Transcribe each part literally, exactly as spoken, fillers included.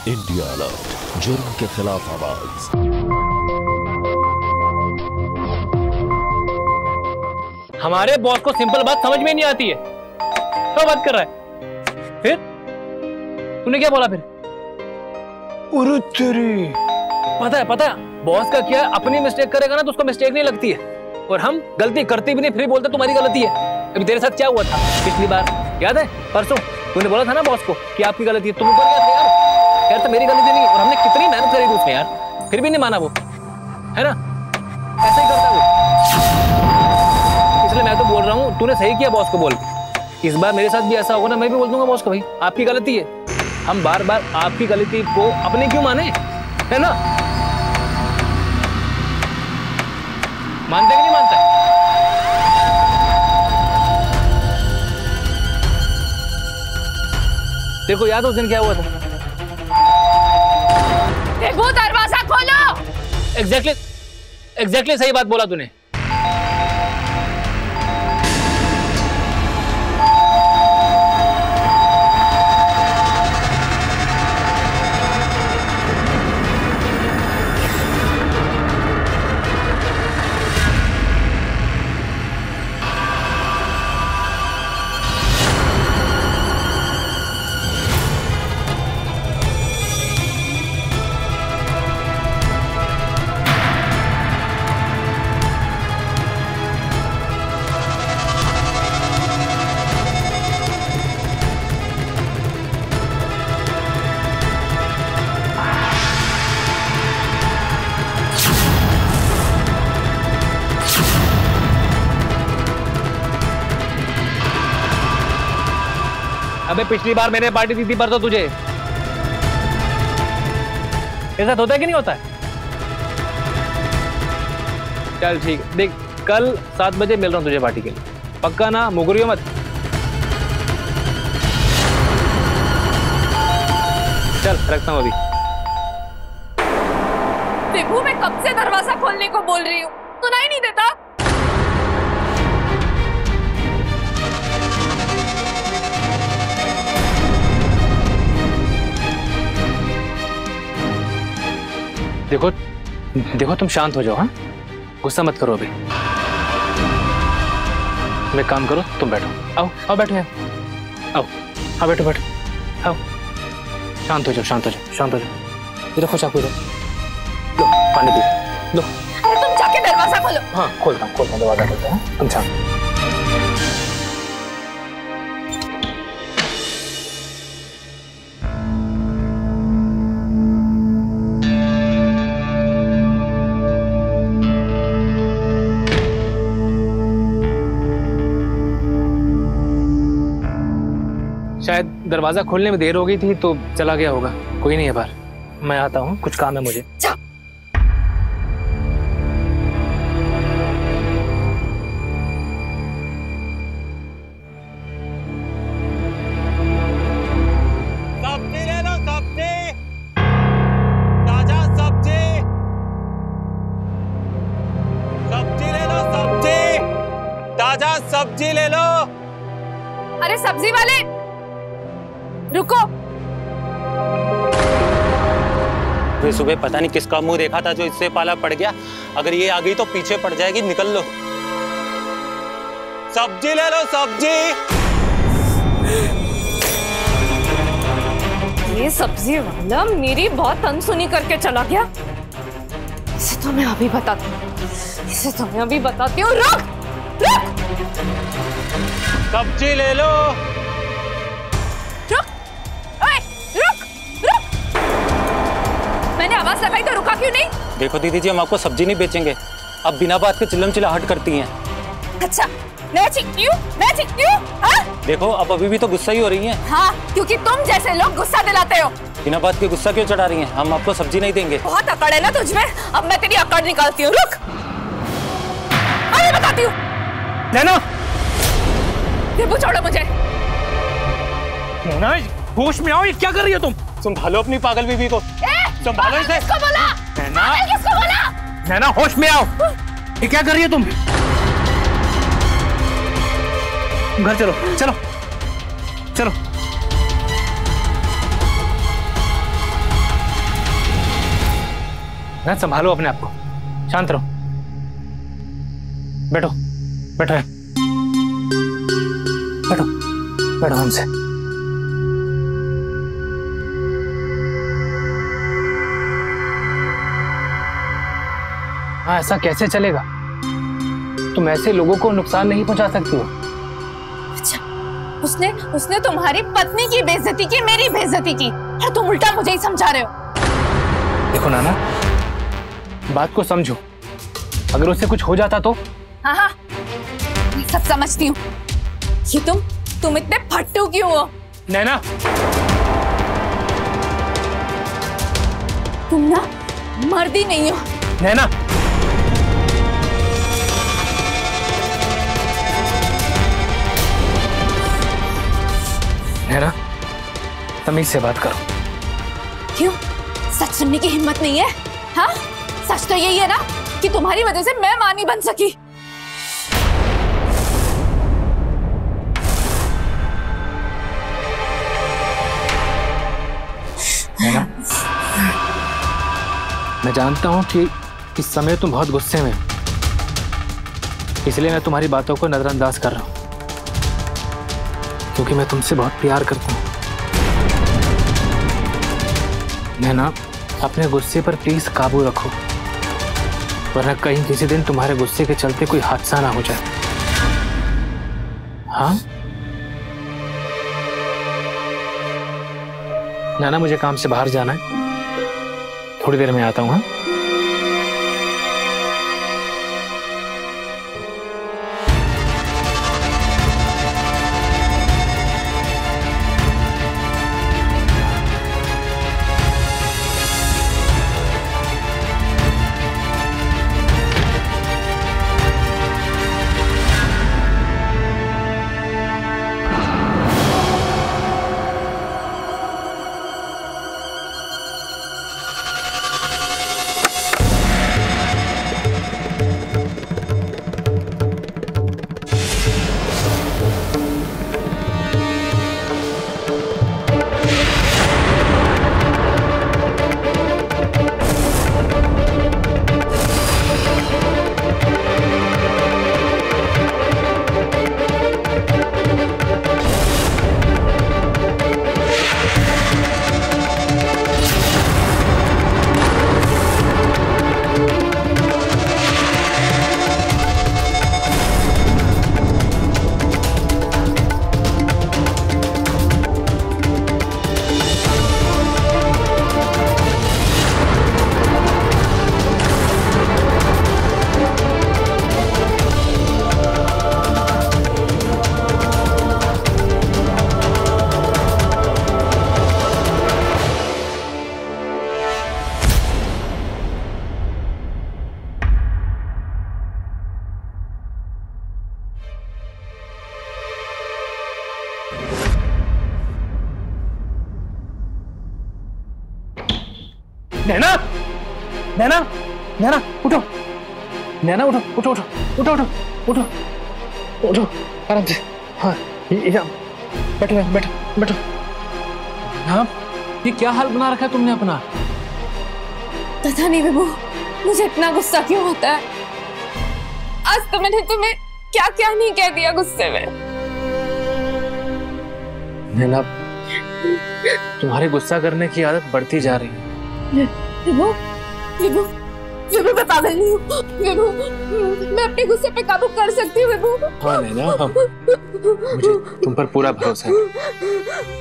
India alert, जुर्म के खिलाफ आवाज। हमारे बॉस को सिंपल बात समझ में नहीं आती है, क्या बात कर रहा है? फिर तूने क्या बोला फिर? उरु तेरी, पता है पता है बॉस का क्या है, अपनी मिस्टेक करेगा ना तो उसको मिस्टेक नहीं लगती है, और हम गलती करती भी नहीं फिर बोलते तुम्हारी गलती है। अभी तेरे साथ क्या हुआ था पिछली बार याद है? परसों तूने बोला था ना बॉस को कि आपकी गलती है, तुम ऊपर गया था यार, यार तो मेरी गलती नहीं है, और हमने कितनी मेहनत करी थी उसमें यार, फिर भी नहीं माना वो, है ना? ऐसा ही करता वो, इसलिए मैं तो बोल रहा हूँ तूने सही किया बॉस को बोल के। इस बार मेरे साथ भी ऐसा होगा ना, मैं भी बोल दूंगा बॉस को भाई आपकी गलती है, हम बार बार आपकी गलती को अपनी क्यों माने, है ना? मानते कि नहीं मानता? देखो याद उस दिन क्या हुआ था? देखो दरवाजा खोलो। एग्जैक्टली एग्जैक्टली सही बात बोला तूने। अबे पिछली बार मैंने पार्टी दी थी पर तो तुझे ऐसा होता है कि नहीं होता है? चल ठीक है, देख कल सात बजे मिल रहा हूँ तुझे पार्टी के लिए, पक्का ना? मुगरियो मत। चल रखता हूँ अभी। देखो मैं कब से दरवाजा खोलने को बोल रही हूँ, सुनाई नहीं देता? देखो देखो तुम शांत हो जाओ, हाँ गुस्सा मत करो अभी। तुम एक काम करो, तुम बैठो, आओ आओ बैठो यार, आओ हाँ बैठो बैठो, आओ शांत हो जाओ शांत हो जाओ शांत हो जाओ। ये देखो चाकू इधर, लो पानी पी लो। अरे तुम जाके दरवाजा खोलो। हाँ खोलता हूँ खोलता हूँ दरवाजा खोलता हूँ, तुम शांत। शायद दरवाजा खोलने में देर हो गई थी तो चला गया होगा, कोई नहीं है बाहर, मैं आता हूँ, कुछ काम है मुझे। सब्जी ले लो, सब्जी ताजा सब्जी, सब्जी ले लो, सब्जी ताजा सब्जी ले लो। अरे सब्जी वाले रुको। सुबह पता नहीं किसका मुंह देखा था जो इससे पाला पड़ गया, अगर ये आ गई तो पीछे पड़ जाएगी, निकल लो। सब्जी ले लो, सब्जी। ये सब्जी वाला मेरी बहुत अनसुनी करके चला गया, इसे तो मैं अभी बताती हूँ, इसे तो मैं अभी बताती हूँ। रुक रुक, सब्जी ले लो। मैंने आवाज लगाई तो रुका क्यों नहीं? देखो दीदी जी, हम आपको सब्जी नहीं बेचेंगे, अब बिना बात के चिल्लम चिल्लाहट करती हैं। अच्छा मैं चीखती हूँ, मैं चीखती हूँ, हाँ? देखो अब अभी भी तो गुस्सा ही हो रही हैं। हाँ क्योंकि तुम जैसे लोग गुस्सा दिलाते हो। बिना बात के गुस्सा क्यों चढ़ा रही हैं? हम आपको सब्जी नहीं देंगे। बहुत अकड़ है ना तुझमें, अब मैं तेरी अकड़ निकालती हूँ। रुक अरे बताती हूँ। नैना देबू छोड़ो मुझे। नैना होश में आओ, ये क्या कर रही हो तुम? संभालो अपनी पागल बीवी को, संभालो इसे। किसको बोला? नैना किसको बोला? नैना होश में आओ, ये क्या कर रही हो तुम? घर चलो चलो चलो। ना संभालो अपने आप को, शांत रहो। बैठो बैठो बैठो बैठो हमसे। हाँ, ऐसा कैसे चलेगा? तुम ऐसे लोगों को नुकसान नहीं पहुंचा सकती हो। अच्छा, उसने उसने तुम्हारी पत्नी की बेइज्जती की, मेरी बेइज्जती की, और तुम उल्टा मुझे ही समझा रहे हो। देखो नाना, बात को समझो। अगर उससे कुछ हो जाता तो? हाँ हाँ, मैं सब समझती हूँ। ये तुम तुम इतने फट्टू क्यों हो? नैना, तुम ना मर्द ही नहीं हो। नैना, नैना, तमीज से बात करो। क्यों? सच सुनने की हिम्मत नहीं है? हाँ, सच तो यही है ना कि तुम्हारी वजह से मैं मां नहीं बन सकी। नैना, मैं जानता हूं कि इस समय तुम बहुत गुस्से में, इसलिए मैं तुम्हारी बातों को नजरअंदाज कर रहा हूं, क्योंकि मैं तुमसे बहुत प्यार करता हूं। नैना, अपने गुस्से पर प्लीज काबू रखो, वरना कहीं किसी दिन तुम्हारे गुस्से के चलते कोई हादसा ना हो जाए। हाँ नैना, मुझे काम से बाहर जाना है, थोड़ी देर में आता हूँ। हाँ, नैना, नैना, नैना, उठो, नैना, उठो, उठो, उठो, उठो, उठो, उठो, उठो, आराम से। हाँ, ये बैठो, बैठो, बैठो। हाँ, ये क्या हाल बना रखा है तुमने अपना? पता नहीं विभू, मुझे इतना गुस्सा क्यों होता है। आज तो मैंने तुम्हें क्या क्या नहीं कह दिया गुस्से में। नैना, तुम्हारे गुस्सा करने की आदत बढ़ती जा रही है। विभू, विभू, विभू, मैं पागल नहीं हूँ। विभू, मैं अपने गुस्से पे काबू कर सकती हूँ विभू। हाँ नैना, हाँ, मुझे तुम पर पूरा भरोसा है।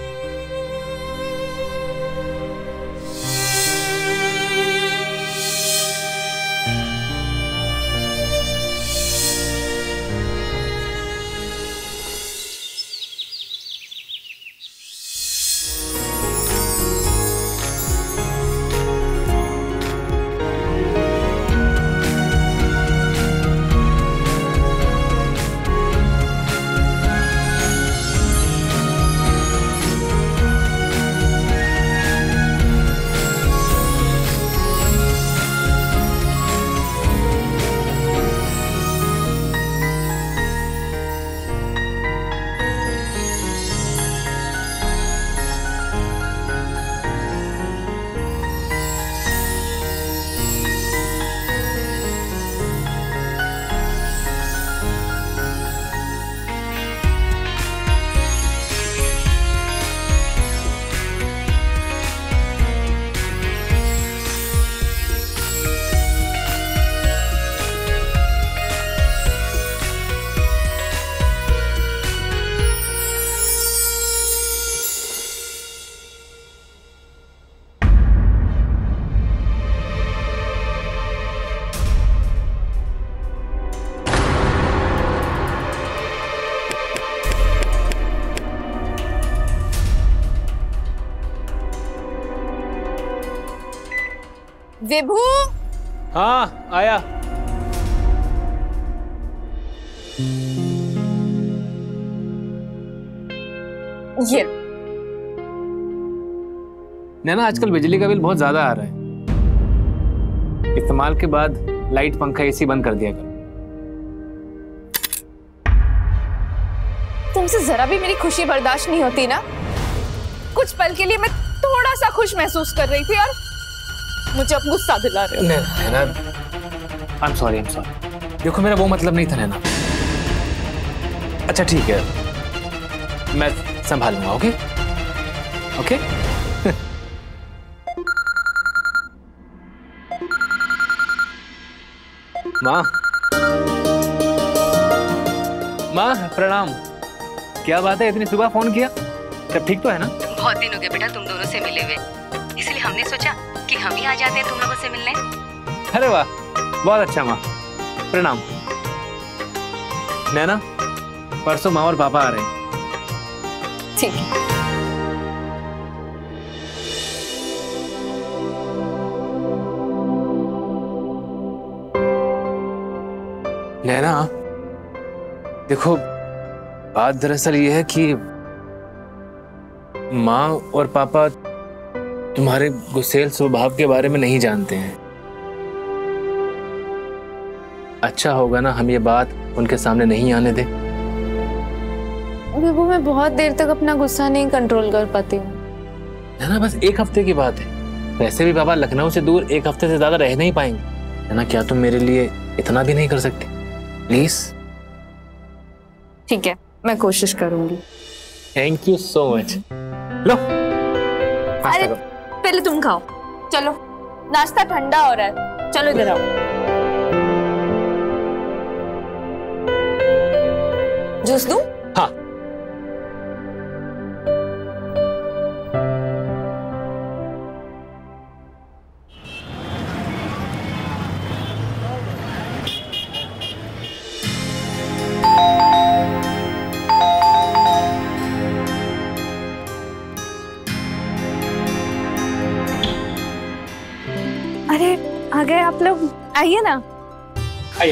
विभू। हाँ आया। ये नैना, आजकल बिजली का बिल बहुत ज्यादा आ रहा है। इस्तेमाल के बाद लाइट, पंखा, एसी बंद कर दिया करो। तुमसे जरा भी मेरी खुशी बर्दाश्त नहीं होती ना। कुछ पल के लिए मैं थोड़ा सा खुश महसूस कर रही थी और मुझे अब गुस्सा दिला रहे हो। Naina, I am sorry, I am sorry. देखो मेरा वो मतलब नहीं था नैना। अच्छा ठीक है, मैं संभालूंगा। Okay okay. माँ, माँ प्रणाम। क्या बात है, इतनी सुबह फोन किया? सब ठीक तो है ना? बहुत दिन हो गए बेटा तुम दोनों से मिले हुए, इसलिए हमने सोचा कि हम ही आ जाते हैं तुम लोगों से मिलने। अरे वाह, बहुत अच्छा माँ, प्रणाम। नैना, परसों माँ और पापा आ रहे हैं। ठीक है। नैना देखो, बात दरअसल ये है कि माँ और पापा तुम्हारे गुस्सेल स्वभाव के बारे में नहीं जानते हैं। अच्छा होगा ना हम ये बात उनके सामने नहीं आने दें। विभू, मैं बहुत देर तक अपना गुस्सा नहीं कंट्रोल कर पाती हूँ। नैना बस एक हफ्ते की बात है, वैसे भी पापा लखनऊ से दूर एक हफ्ते से ज्यादा रह नहीं पाएंगे। नैना, क्या तुम मेरे लिए इतना भी नहीं कर सकती प्लीज? ठीक है, मैं कोशिश करूंगी। Thank you so much. लो अरे पहले तुम खाओ, चलो नाश्ता ठंडा हो रहा है, चलो इधर आओ। जूस दूं? हाँ। अरे आ गए आप लोग, आइए ना। आइए।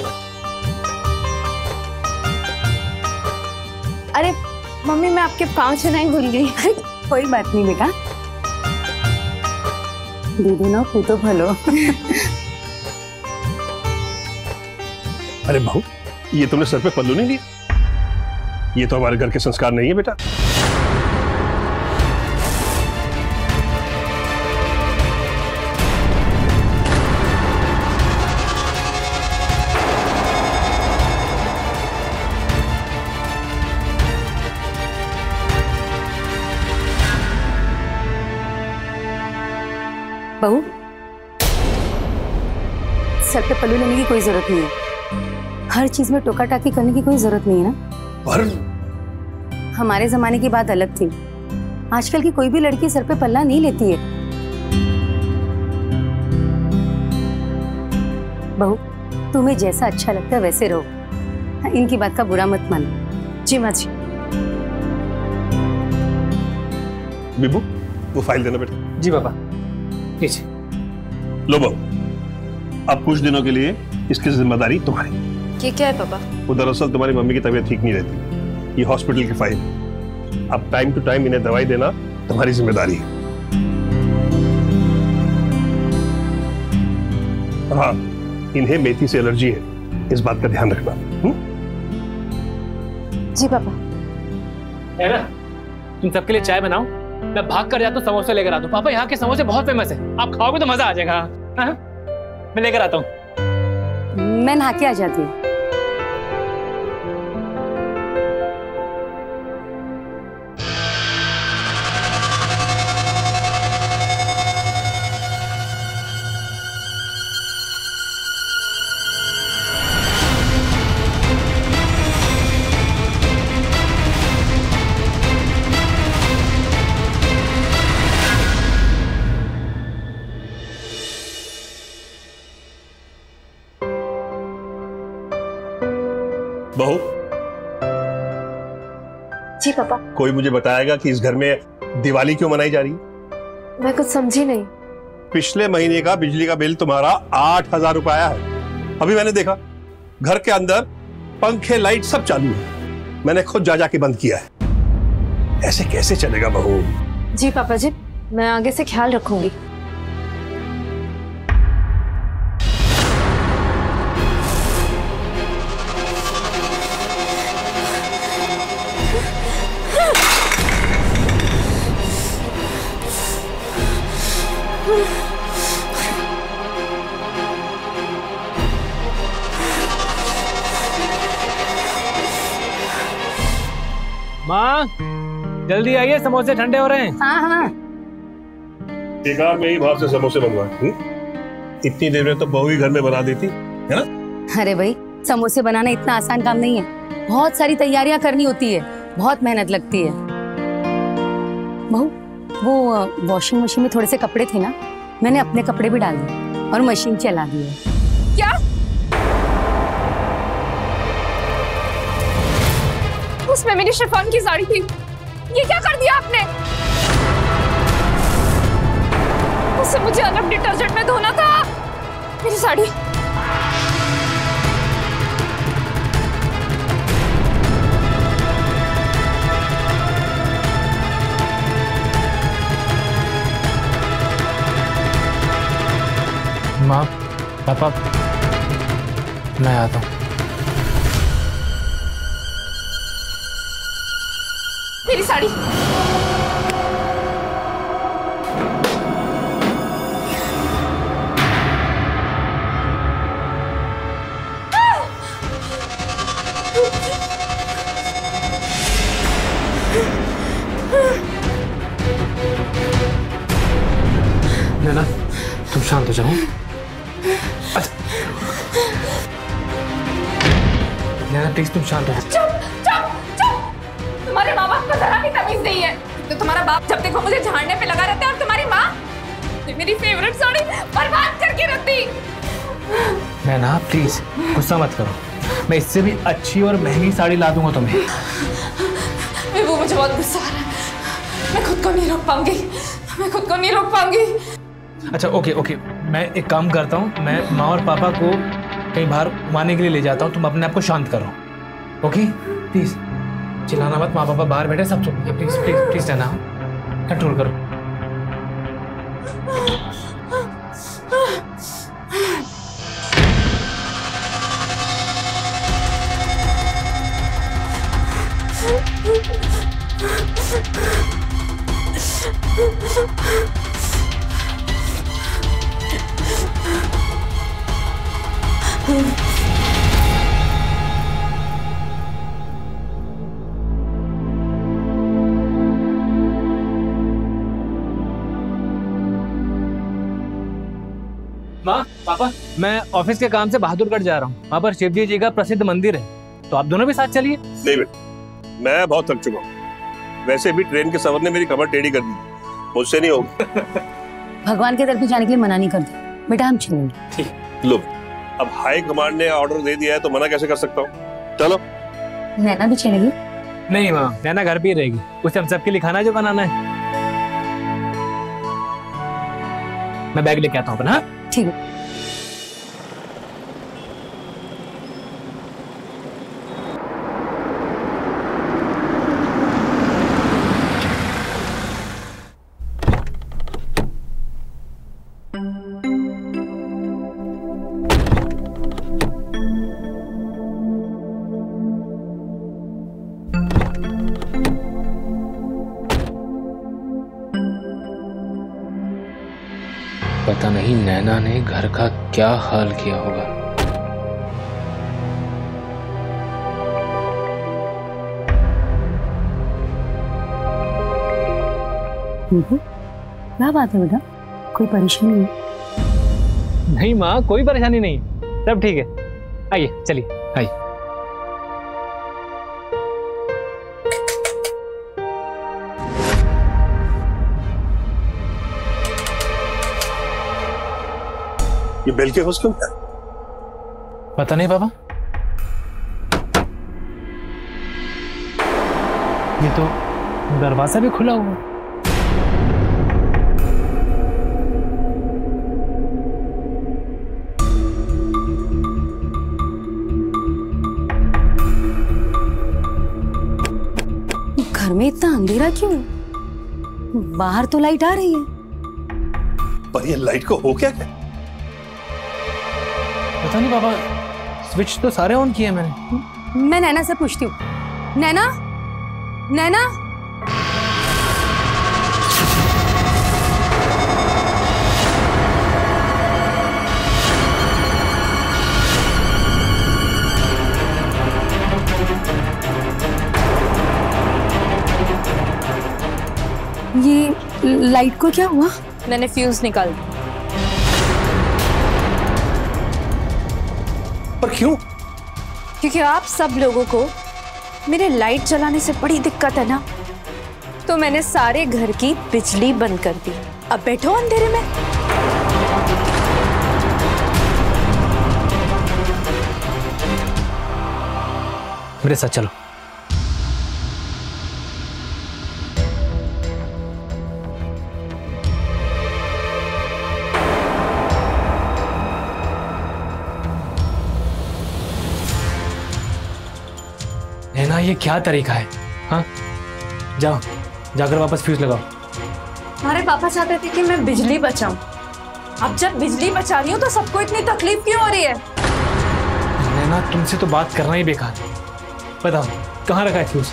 अरे मम्मी, मैं आपके पाँव छूना ही भूल गई। कोई बात नहीं बेटा, दीदी ना तो भलो। अरे बहू, ये तुमने सर पे पल्लू नहीं लिया? ये तो हमारे घर के संस्कार नहीं है बेटा। बहू, सर पे पल्लू लेने की कोई जरूरत नहीं है। हर चीज में टोका टाकी करने की कोई जरूरत नहीं है ना। पर हमारे जमाने की बात अलग थी, आजकल की कोई भी लड़की सर पे पल्ला नहीं लेती है। बहू, तुम्हें जैसा अच्छा लगता है वैसे रहो, इनकी बात का बुरा मत मानो। जी माँ जी। बिबू, वो फाइल देना बेटा। जी पापा। नीचे लो बहू, अब कुछ दिनों के लिए इसकी जिम्मेदारी तुम्हारी। ये क्या है पापा? वो दरअसल तुम्हारी मम्मी की तबीयत ठीक नहीं रहती, ये हॉस्पिटल की फाइल। अब टाइम टू टाइम इन्हें दवाई देना तुम्हारी जिम्मेदारी है। हाँ, इन्हें मेथी से एलर्जी है, इस बात का ध्यान रखना। हुँ? जी पापा। है ना, तुम सबके लिए चाय बनाओ, मैं भाग कर जाता हूँ समोसे लेकर आता हूँ। पापा यहाँ के समोसे बहुत फेमस है, आप खाओगे तो मजा आ जाएगा। हाँ? मैं लेकर आता हूँ। मैं नहा के आ जाती हूँ। बहू, जी पापा। कोई मुझे बताएगा कि इस घर में दिवाली क्यों मनाई जा रही है? मैं कुछ समझी नहीं। पिछले महीने का बिजली का बिल तुम्हारा आठ हजार रुपए आया है। अभी मैंने देखा घर के अंदर पंखे लाइट सब चालू है। मैंने खुद जा जाके बंद किया है। ऐसे कैसे चलेगा बहू? जी पापा जी, मैं आगे से ख्याल रखूंगी। माँ जल्दी आइए, समोसे ठंडे हो रहे हैं। हाँ हाँ। एक बार में ही बाहर से समोसे मंगवा। इतनी देर में तो बहू ही घर में बना देती है ना। अरे भाई, समोसे बनाना इतना आसान काम नहीं है। बहुत सारी तैयारियां करनी होती है, बहुत मेहनत लगती है। बहू, वो वॉशिंग मशीन में थोड़े से कपड़े थे ना, मैंने अपने कपड़े भी डाल दिए और मशीन चला दी है। क्या? उसमें मेरी शिफॉन की साड़ी थी, ये क्या कर दिया आपने? उसे मुझे अलग डिटर्जेंट में धोना था। मेरी साड़ी। माँ, पापा, मैं आता हूँ। मेरी साड़ी। नैना, तुम शांत हो जाओ। अच्छा। नैना प्लीज तुम शांत हो जाओ। चुप चुप चुप। तुम्हारे माँ बाप को जरा भी तमीज नहीं है। तो तुम्हारा बाप जब देखो मुझे झाड़ने पे लगा रहता है और तुम्हारी माँ तो मेरी फेवरेट साड़ी बर्बाद करके रखती। नैना प्लीज गुस्सा मत करो, मैं इससे भी अच्छी और महंगी साड़ी ला दूंगा तुम्हें। वो मुझे बहुत गुस्सा आ रहा है। मैं खुद को नहीं रोक पाऊंगी। मैं खुद को नहीं रोक पाऊंगी। अच्छा ओके ओके, मैं एक काम करता हूँ, मैं माँ और पापा को कहीं बाहर घुमाने के लिए ले जाता हूँ, तुम अपने आप को शांत करो। ओके प्लीज चिल्लाना मत, माँ पापा बाहर बैठे सब चुप। प्लीज प्लीज प्लीज रहना, कंट्रोल करो। माँ पापा, मैं ऑफिस के काम से बहादुरगढ़ जा रहा हूँ, वहाँ पर शिवजी जी का प्रसिद्ध मंदिर है, तो आप दोनों भी साथ चलिए। नहीं बेटा, मैं बहुत थक चुका हूँ। वैसे भी ट्रेन के सफर ने मेरी कमर टेढ़ी कर दी, मुझसे नहीं होगा। भगवान के दर पे जाने के लिए मना नहीं करते बेटा, हम चलेंगे। ठीक। लो, अब हाई कमांड ने ऑर्डर दे दिया है तो मना कैसे कर सकता हूँ। चलो। नैना भी चलेगी? नहीं माँ, नैना घर पे ही रहेगी, उसे हम सबके लिए खाना जो बनाना है। मैं बैग लेके आता हूँ अपना। ठीक है। पता नहीं नैना ने घर का क्या हाल किया होगा। क्या बात है बेटा, कोई परेशानी है? नहीं माँ, कोई परेशानी नहीं, सब ठीक है। आइए चलिए, आइए। ये बेल के होश क्यों? पता नहीं पापा, ये तो दरवाजा भी खुला हुआ। में इतना अंधेरा क्यों? बाहर तो लाइट आ रही है। पर ये लाइट को हो क्या क्या? पता नहीं पापा, स्विच तो सारे ऑन किए मैंने। मैं नैना से पूछती हूँ। नैना, नैना, ये लाइट को क्या हुआ? मैंने फ्यूज निकाल दी। पर क्यों? क्योंकि आप सब लोगों को मेरे लाइट जलाने से बड़ी दिक्कत है ना, तो मैंने सारे घर की बिजली बंद कर दी। अब बैठो अंधेरे में। मेरे साथ चलो। नैना, ये क्या तरीका है? हाँ, जाओ जाकर वापस फ्यूज लगाओ। हमारे पापा चाहते थे कि मैं बिजली बचाऊं। अब जब बिजली बचा रही हूं तो सबको इतनी तकलीफ क्यों हो रही है? नैना, तुमसे तो बात करना ही बेकार है। बताओ कहाँ रखा है फ्यूज?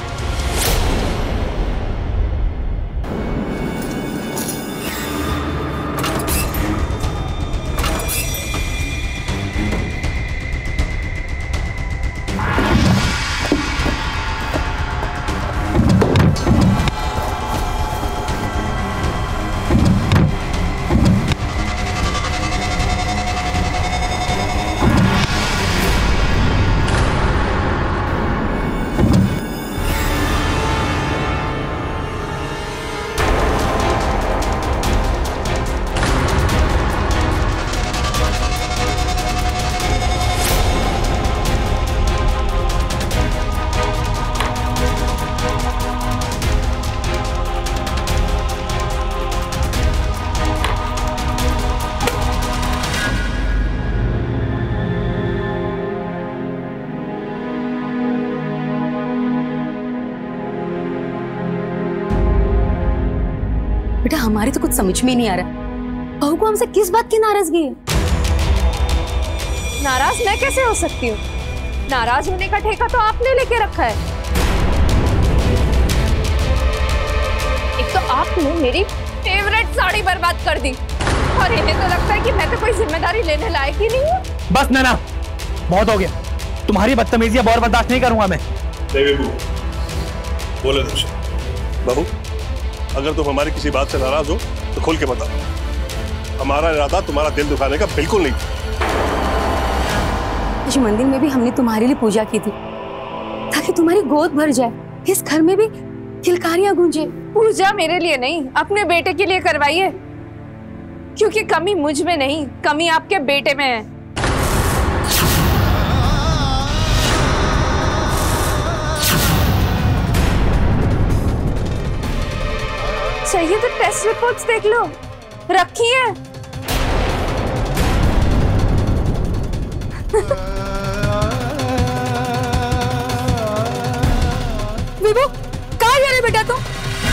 बेटा, हमारी तो कुछ समझ में ही नहीं आ रहा। बहू को हमसे किस बात की नाराजगी है? नाराज मैं कैसे हो सकती हूँ? नाराज होने का ठेका तो आपने लेके रखा है। एक तो आपने मेरी फेवरेट साड़ी बर्बाद कर दी, और इन्हें तो लगता है कि मैं तो कोई जिम्मेदारी लेने लायक ही नहीं हूँ। बस नैना, बहुत हो गया। तुम्हारी बदतमीजी अब और बर्दाश्त नहीं करूंगा मैं। बोले बहू, अगर तुम हमारी किसी बात से नाराज हो तो खुल के बताओ। हमारा इरादा तुम्हारा दिल दुखाने का बिल्कुल नहीं था। आज मंदिर में भी हमने तुम्हारे लिए पूजा की थी ताकि तुम्हारी गोद भर जाए, इस घर में भी किलकारियां गूंजे। पूजा मेरे लिए नहीं, अपने बेटे के लिए करवाइए, क्योंकि कमी मुझ में नहीं, कमी आपके बेटे में है। चाहिए तो टेस्ट रिपोर्ट्स देख लो, रखी है। विभू, कहाँ जा रहे बेटा तुम?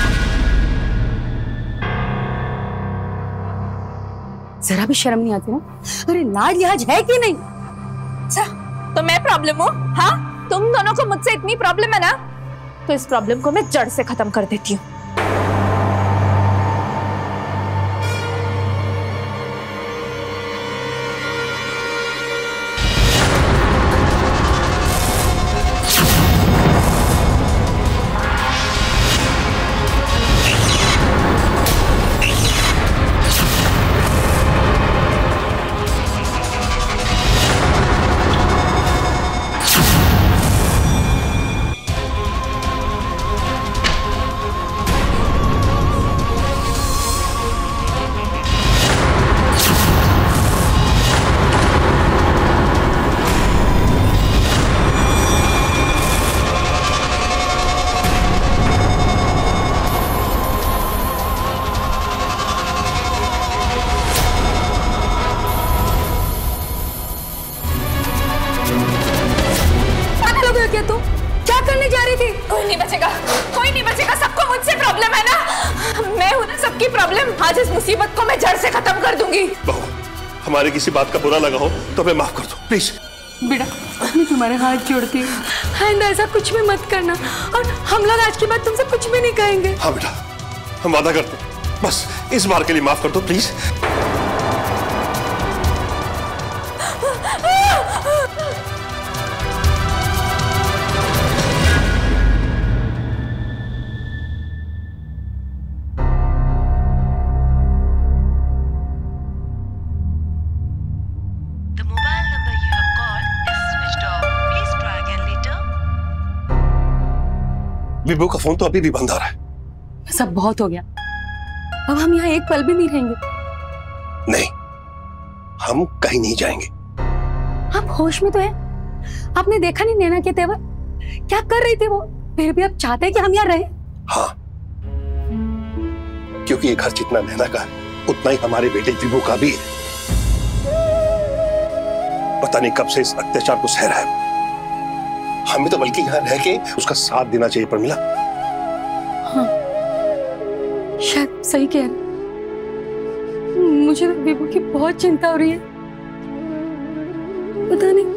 जरा भी शर्म नहीं आती ना? अरे लाज लिहाज है कि नहीं? अच्छा, तो मैं प्रॉब्लम हूँ? हाँ, तुम दोनों को मुझसे इतनी प्रॉब्लम है ना, तो इस प्रॉब्लम को मैं जड़ से खत्म कर देती हूँ। इस मुसीबत को मैं जड़ से खत्म कर दूंगी। बहू, हमारे किसी बात का बुरा लगा हो तो हमें माफ कर दो प्लीज। बेटा मैं तुम्हारे हाथ जोड़ती हूँ, आइंदा ऐसा कुछ भी मत करना, और हम लोग आज के बाद तुमसे कुछ भी नहीं कहेंगे। हाँ बेटा, हम वादा करते हैं, बस इस बार के लिए माफ कर दो प्लीज। विभू का फोन तो अभी भी बंद आ रहा है। सब बहुत हो गया, अब हम यहाँ एक पल भी नहीं रहेंगे। नहीं, हम कहीं नहीं जाएंगे। आप होश में तो हैं? आपने देखा नहीं नैना के तेवर क्या कर रही थी वो, फिर भी आप चाहते हैं कि हम यहाँ रहें? हाँ, क्योंकि ये घर जितना नैना का है उतना ही हमारे बेटे विभू का भी है। पता नहीं कब से इस अत्याचार को सह रहा है, हमें तो बल्कि यहाँ रह के उसका साथ देना चाहिए पर मिला। हाँ, शायद सही कह रहे। मुझे विभू की बहुत चिंता हो रही है, पता नहीं।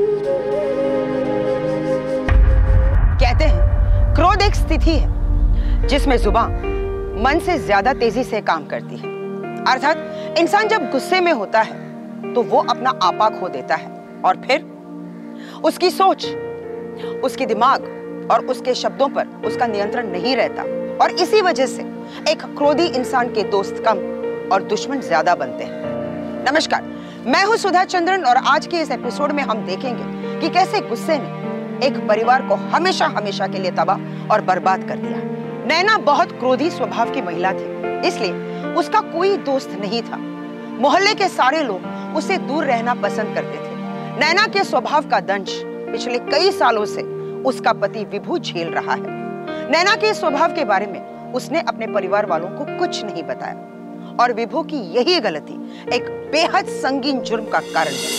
कहते हैं क्रोध एक स्थिति है जिसमें जुबान मन से ज्यादा तेजी से काम करती है। अर्थात इंसान जब गुस्से में होता है तो वो अपना आपा खो देता है और फिर उसकी सोच, उसके दिमाग और उसके शब्दों पर उसका नियंत्रण नहीं रहता, और इसी वजह से एक क्रोधी इंसान के दोस्त कम और दुश्मन ज्यादा बनते हैं। नमस्कार, मैं हूं सुधा चंद्रन और आज के इस एपिसोड में हम देखेंगे कि कैसे गुस्से ने एक परिवार को हमेशा हमेशा के लिए तबाह और बर्बाद कर दिया। नैना बहुत क्रोधी स्वभाव की महिला थी, इसलिए उसका कोई दोस्त नहीं था। मोहल्ले के सारे लोग उससे दूर रहना पसंद करते थे। नैना के स्वभाव का दंश पिछले कई सालों से उसका पति विभू झेल रहा है। नैना के स्वभाव के बारे में उसने अपने परिवार वालों को कुछ नहीं बताया, और विभू की यही गलती एक बेहद संगीन जुर्म का कारण है।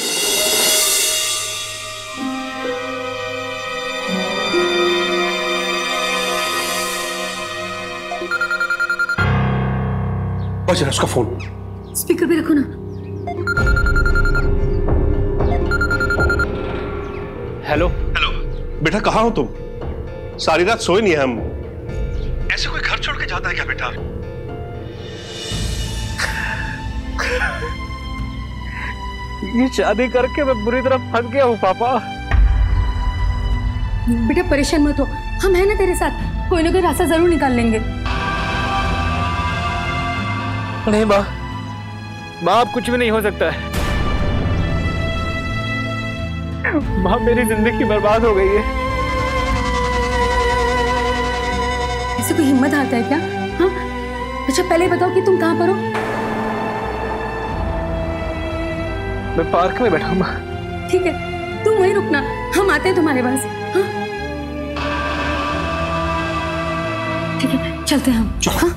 बज रहा उसका फोन, स्पीकर पे रखो ना। हेलो हेलो बेटा, कहाँ हो तुम? सारी रात सोए नहीं हम। ऐसे कोई घर छोड़ के जाता है क्या बेटा? ये शादी करके मैं बुरी तरह फंस गया हूँ पापा। बेटा परेशान मत हो, हम हैं ना तेरे साथ, कोई ना कोई रास्ता जरूर निकाल लेंगे। नहीं माँ, माँ अब कुछ भी नहीं हो सकता है। माँ मेरी जिंदगी बर्बाद हो गई है। ऐसे कोई हिम्मत आता है क्या? हाँ, अच्छा पहले बताओ कि तुम कहाँ पर हो? मैं पार्क में बैठा हूँ माँ। ठीक है, तुम वहीं रुकना, हम आते हैं तुम्हारे पास। हाँ ठीक है, चलते हैं हम। हाँ?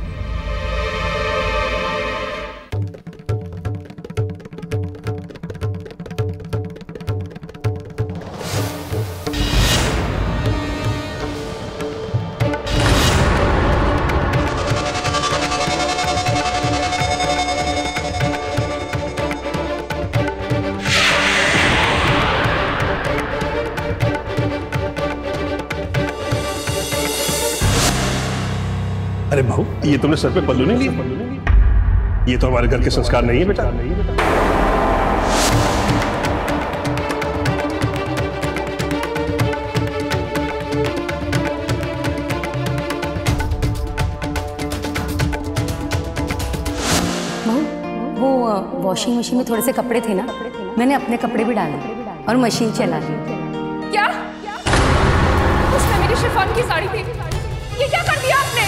अरे बहू, ये तुमने सर पे पल्लू नहीं लिया? ये तो हमारे घर के संस्कार नहीं है बेटा। बहू, वो वॉशिंग मशीन में थोड़े से कपड़े थे ना, मैंने अपने कपड़े भी डाले और मशीन चला दी। क्या? उसमें मेरी शिफॉन की साड़ी थी, ये क्या कर दिया आपने?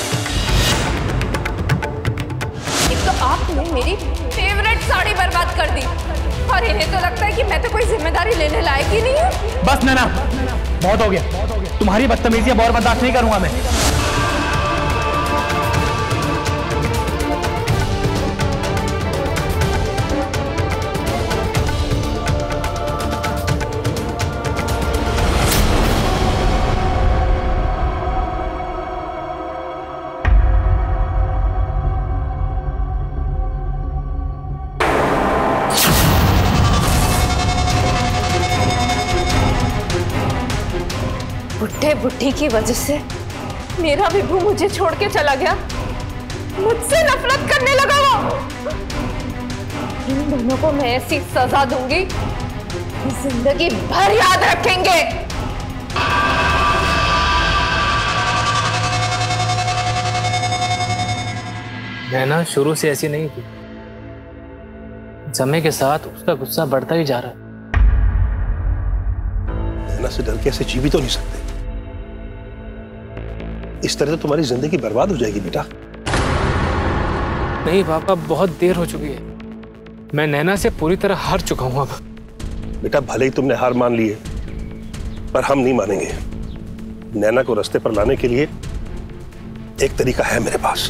एक तो आपने मेरी फेवरेट साड़ी बर्बाद कर दी, और इन्हें तो लगता है कि मैं तो कोई जिम्मेदारी लेने लायक ही नहीं हूँ। बस नैना, बहुत हो गया। तुम्हारी बदतमीजी अब और बर्दाश्त नहीं करूंगा मैं। बूढ़े बुढ़ी की वजह से मेरा विभू मुझे छोड़ के चला गया, मुझसे नफरत करने लगा वो। इन दोनों को मैं ऐसी सजा दूंगी कि जिंदगी भर याद रखेंगे। नैना शुरू से ऐसी नहीं थी, समय के साथ उसका गुस्सा बढ़ता ही जा रहा है। नैना से डर के ऐसे जी भी तो नहीं सकते। इस तरह तो तुम्हारी जिंदगी बर्बाद हो जाएगी बेटा। नहीं पापा, बहुत देर हो चुकी है। मैं नैना से पूरी तरह हार चुका हूं अब। बेटा भले ही तुमने हार मान ली है, पर हम नहीं मानेंगे। नैना को रास्ते पर लाने के लिए एक तरीका है मेरे पास।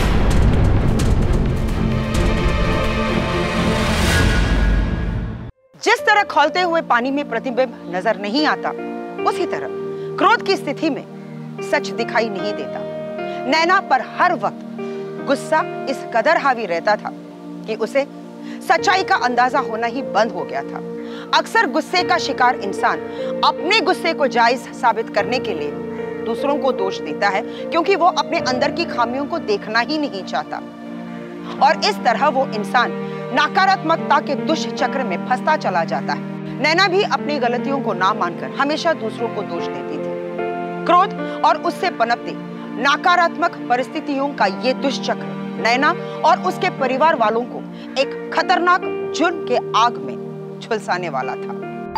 जिस तरह खौलते हुए पानी में प्रतिबिंब नजर नहीं आता, उसी तरह क्रोध की स्थिति में सच दिखाई नहीं देता। नैना पर हर वक्त गुस्सा इस कदर हावी रहता था कि उसे सच्चाई का अंदाजा होना ही बंद हो गया था। अक्सर गुस्से का शिकार इंसान अपने गुस्से को जायज साबित करने के लिए दूसरों को दोष देता है, क्योंकि वो अपने अंदर की खामियों को देखना ही नहीं चाहता। और इस तरह वो इंसान नकारात्मकता के दुष्चक्र में फंसता चला जाता है। नैना भी अपनी गलतियों को ना मानकर हमेशा दूसरों को दोष देती थी। क्रोध और उससे पनपती नकारात्मक परिस्थितियों का ये दुष्चक्र नैना और उसके परिवार वालों को एक खतरनाक जुर्म के आग में झुलसाने वाला था।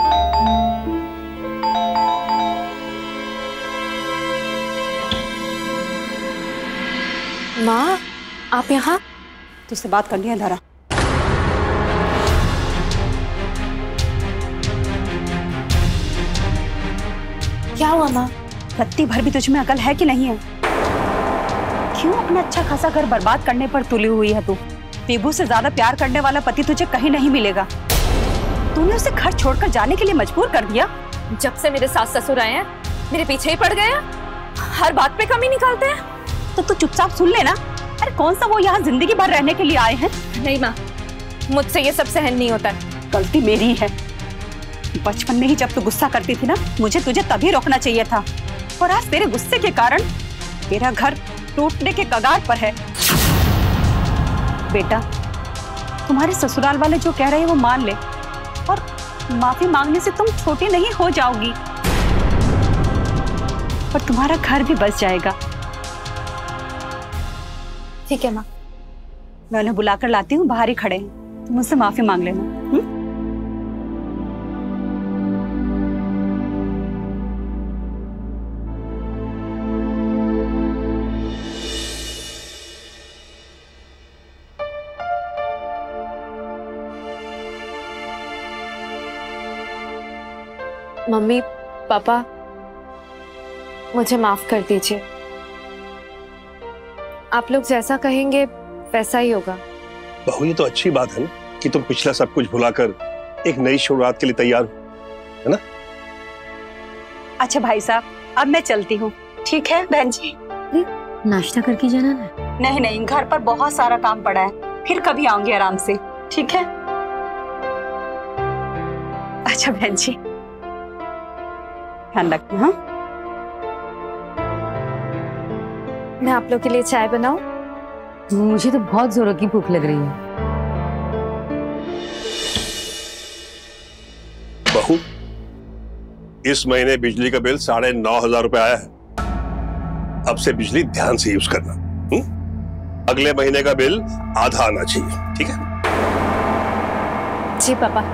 माँ, आप यहाँ? तुझसे बात करनी है धारा। क्या हुआ माँ? रत्ती भर भी तुझ में अकल है कि नहीं है? क्यों अपना अच्छा खासा घर बर्बाद करने पर तुली हुई है तू? विभू से ज्यादा प्यार करने वाला पति तुझे कहीं नहीं मिलेगा। तूने उसे घर छोड़कर जाने के लिए मजबूर कर दिया। जब से मेरे सास ससुर आए हैं, मेरे पीछे ही पड़ गए हैं। हर बात पे कमी निकालते हैं। तो तू चुपचाप सुन लेना। अरे कौन सा वो यहाँ जिंदगी भर रहने के लिए आए हैं? नहीं माँ, मुझसे ये सब सहन नहीं होता है। गलती मेरी है। बचपन में ही जब तू गुस्सा करती थी ना, मुझे तुझे तभी रोकना चाहिए था। और आज तेरे गुस्से के कारण मेरा घर टूटने के कगार पर है। बेटा, तुम्हारे ससुराल वाले जो कह रहे हैं वो मान ले, और माफी मांगने से तुम छोटी नहीं हो जाओगी, और तुम्हारा घर भी बच जाएगा। ठीक है माँ। मैं उन्हें बुलाकर लाती हूँ, बाहर ही खड़े हैं, तुम मुझसे माफी मांग लेना। हुँ? मम्मी पापा, मुझे माफ कर दीजिए। आप लोग जैसा कहेंगे वैसा ही होगा। बहू, ये तो अच्छी बात है ना कि तुम पिछला सब कुछ भुलाकर एक नई शुरुआत के लिए तैयार हो, है ना? अच्छा भाई साहब, अब मैं चलती हूँ। ठीक है बहन जी? नाश्ता करके जाना ना। नहीं नहीं, घर पर बहुत सारा काम पड़ा है, फिर कभी आऊंगी आराम से। ठीक है? अच्छा बहन जी, ध्यान रखना। हाँ, मैं आप लोग के लिए चाय बनाऊं? मुझे तो बहुत जोरों की भूख लग रही है। बहू, इस महीने बिजली का बिल साढ़े नौ हजार रुपए आया है। अब से बिजली ध्यान से यूज करना। हुँ? अगले महीने का बिल आधा आना चाहिए, ठीक है? जी पापा।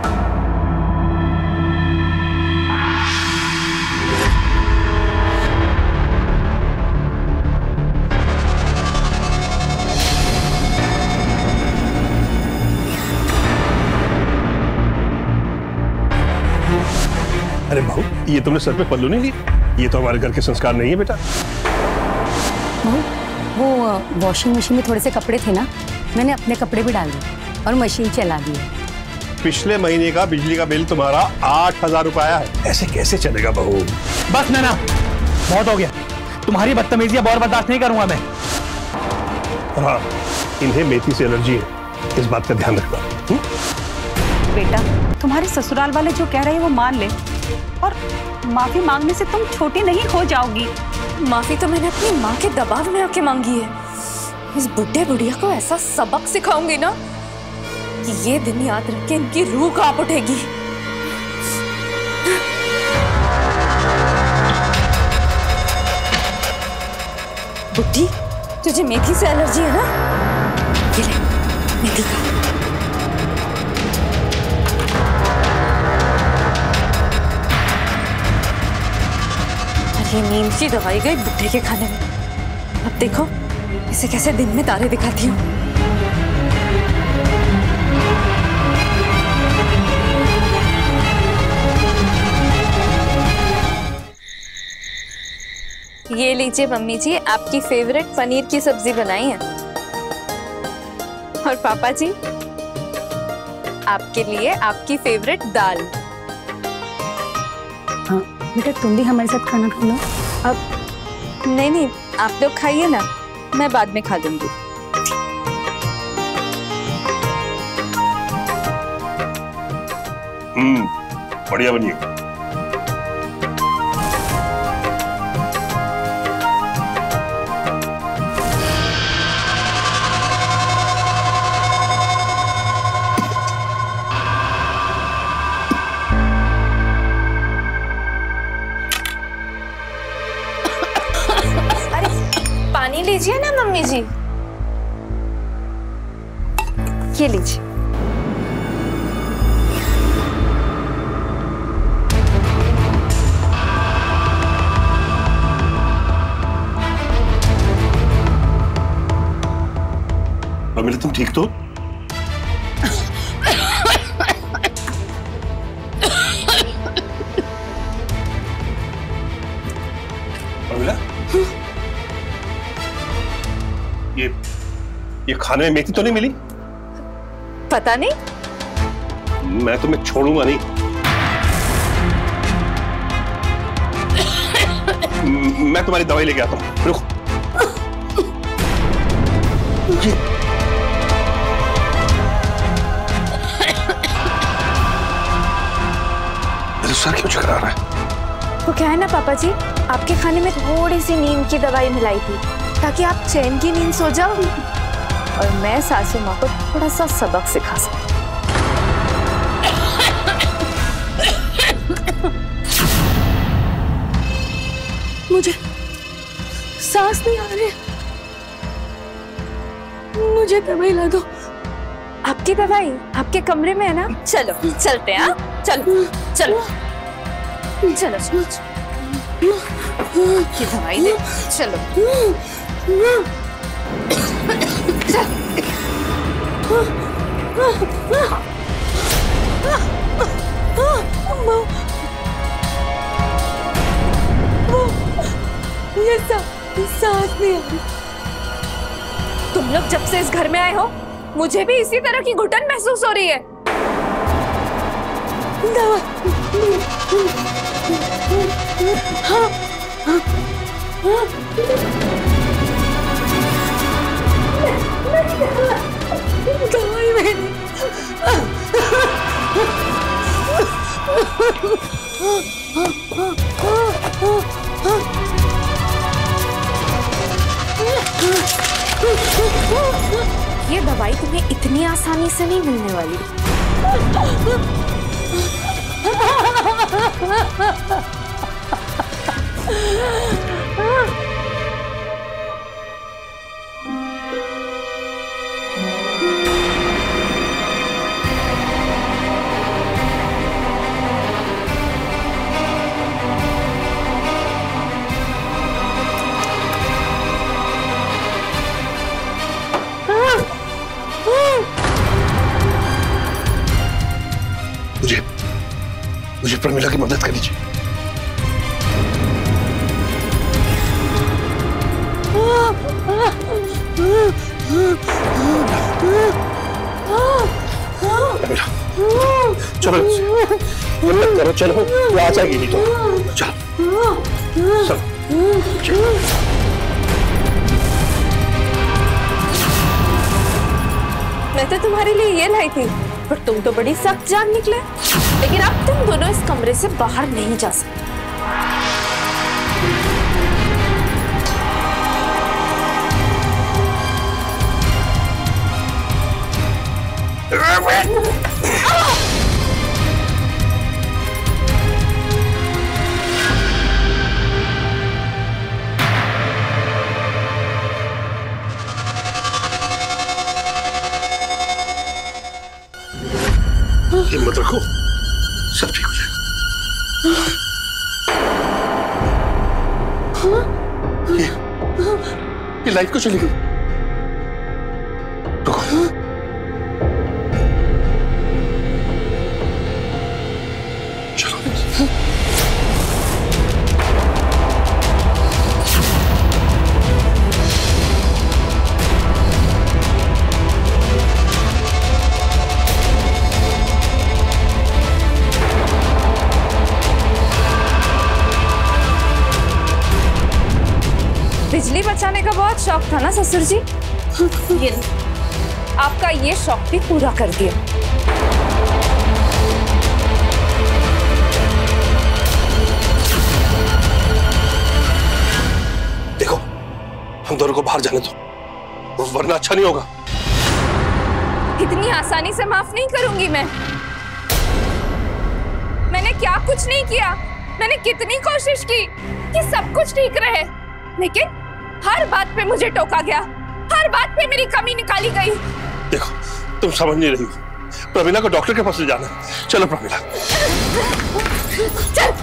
अरे बहू, ये तुमने सर पे पल्लू नहीं लिया? ये तो हमारे घर के संस्कार नहीं है बेटा। बहू, वो वॉशिंग मशीन में थोड़े से कपड़े थे ना, मैंने अपने कपड़े भी डाल दिए और मशीन चला दी। पिछले महीने का बिजली का बिल तुम्हारा आठ हजार रुपए आया है। ऐसे कैसे चलेगा बहू? बस नैना, बहुत हो गया। तुम्हारी बदतमीजियां और बर्दाश्त नहीं करूंगा मैं। हाँ, इन्हें मेथी से एलर्जी है, इस बात का ध्यान रखना। हुँ? बेटा, तुम्हारे ससुराल वाले जो कह रहे हैं वो मान ले, और माफी मांगने से तुम छोटी नहीं हो जाओगी। माफी तो मैंने अपनी माँ के दबाव में आके मांगी है। इस बुढ़े बुढ़िया को ऐसा सबक सिखाऊंगी ना कि ये दिन याद रख के इनकी रूह कांप उठेगी। बुढ़ी, तुझे मेथी से एलर्जी है ना? ये ले, मेथी खा। ये नींद की दवाई गई बुढ़े के खाने में। अब देखो इसे कैसे दिन में तारे दिखाती हूँ। ये लीजिए मम्मी जी, आपकी फेवरेट पनीर की सब्जी बनाई है। और पापा जी, आपके लिए आपकी फेवरेट दाल। हाँ बेटा, तुम भी हमारे साथ खाना खा लो। अब नहीं नहीं, आप लोग खाइए ना, मैं बाद में खा लूंगी। हम्म, बढ़िया बनी है। पानी लीजिए ना मम्मी जी। ये लीजिए। प्रमिला, तुम ठीक तो? प्रमिला, ये ये खाने में मेथी तो नहीं मिली? पता नहीं। मैं तुम्हें छोड़ूंगा नहीं। मैं तुम्हारी दवाई लेके आता हूँ, रुको। मेरा सर क्यों चकरा रहा है? वो क्या है ना पापा जी, आपके खाने में थोड़ी सी नींद की दवाई मिलाई थी ताकि आप चैन की नींद सो जाओ और मैं सासू माँ को थोड़ा सा सबक सिखा सकूं। मुझे सांस नहीं आ रही, मुझे दवाई ला दो। आपकी दवाई आपके कमरे में है ना? चलो चलते हैं। चलो चलो चलो चलो, ये दवाई दे। चलो ये सांस नहीं आ रही। तुम लोग जब से इस घर में आए हो मुझे भी इसी तरह की घुटन महसूस हो रही है। दवाई मेरी। ये दवाई तुम्हें इतनी आसानी से नहीं मिलने वाली। मुझे मुझे प्रमिला की मदद कर दीजिए। प्रमिला, चलो मदद करो, चलो वो आ जाएगी नहीं तो। चलो चलो चलो। मैं तो तुम्हारे लिए ये लाई थी, पर तुम तो बड़ी सख्त जान निकले। लेकिन अब तुम दोनों इस कमरे से बाहर नहीं जा सकते। हिम्मत रखो, सब ठीक हो जाएगा। ये, ये लाइट को चली गई। रुको। चलो। बिजली बचाने का बहुत शौक था ना ससुर जी? ये आपका ये शौक भी पूरा कर दिया। देखो, हम दोनों को बाहर जाने दो, वरना अच्छा नहीं होगा। इतनी आसानी से माफ नहीं करूंगी मैं। मैंने क्या कुछ नहीं किया। मैंने कितनी कोशिश की कि सब कुछ ठीक रहे, लेकिन हर बात पे मुझे टोका गया, हर बात पे मेरी कमी निकाली गई। देखो, तुम समझ नहीं रही हो। प्रमिला को डॉक्टर के पास ले जाना। चलो प्रमिला। चल।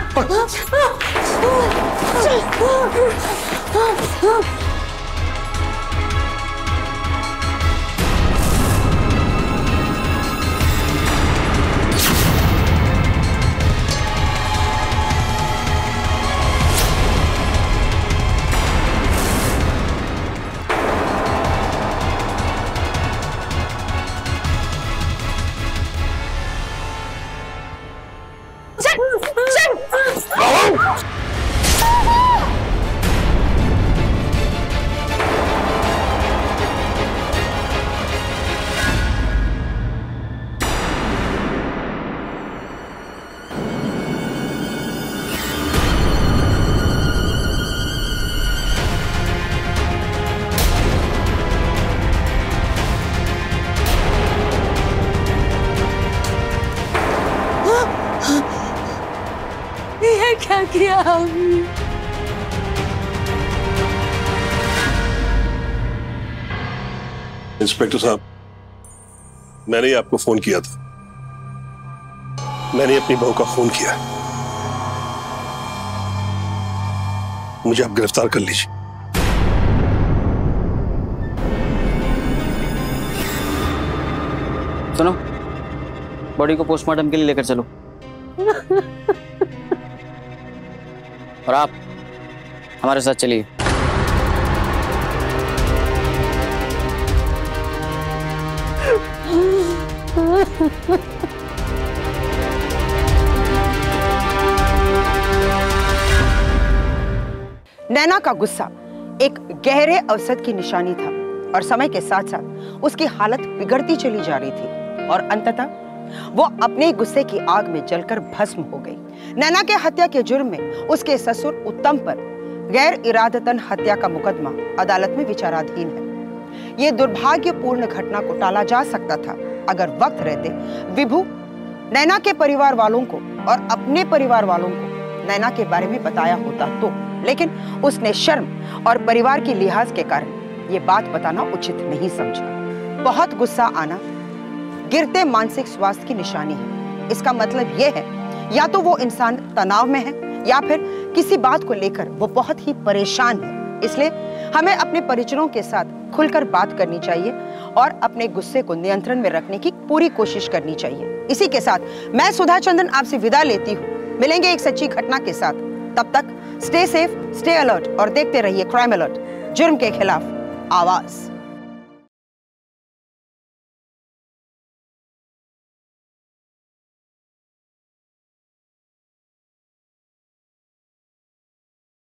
ये क्या किया हमने? इंस्पेक्टर साहब, मैंने ही आपको फोन किया था। मैंने अपनी बहू का खून किया। मुझे आप गिरफ्तार कर लीजिए। सुनो, बॉडी को पोस्टमार्टम के लिए लेकर चलो। और आप हमारे साथ चलिए। नैना का गुस्सा एक गहरे अवसाद की निशानी था और समय के साथ साथ उसकी हालत बिगड़ती चली जा रही थी और अंततः वो अपने गुस्से की आग में जलकर भस्म हो गई। नैना के हत्या के जुर्म में उसके ससुर उत्तम पर गैर इरादतन हत्या का मुकदमा अदालत में विचाराधीन है। ये दुर्भाग्यपूर्ण घटना को टाला जा सकता था अगर वक्त रहते विभू नैना के परिवार वालों को और अपने परिवार वालों को नैना के बारे में बताया होता तो, लेकिन उसने शर्म और परिवार की लिहाज के कारण ये बात बताना उचित नहीं समझा। बहुत गुस्सा आना गिरते मानसिक स्वास्थ्य की निशानी है। इसका मतलब यह है या तो वो इंसान तनाव में है या फिर किसी बात को लेकर वो बहुत ही परेशान है। इसलिए हमें अपने परिजनों के साथ खुलकर बात करनी चाहिए और अपने गुस्से को नियंत्रण में रखने की पूरी कोशिश करनी चाहिए। इसी के साथ मैं सुधा चंदन आपसे विदा लेती हूँ। मिलेंगे एक सच्ची घटना के साथ। तब तक स्टे सेफ, स्टे अलर्ट और देखते रहिए क्राइम अलर्ट, जुर्म के खिलाफ आवाज।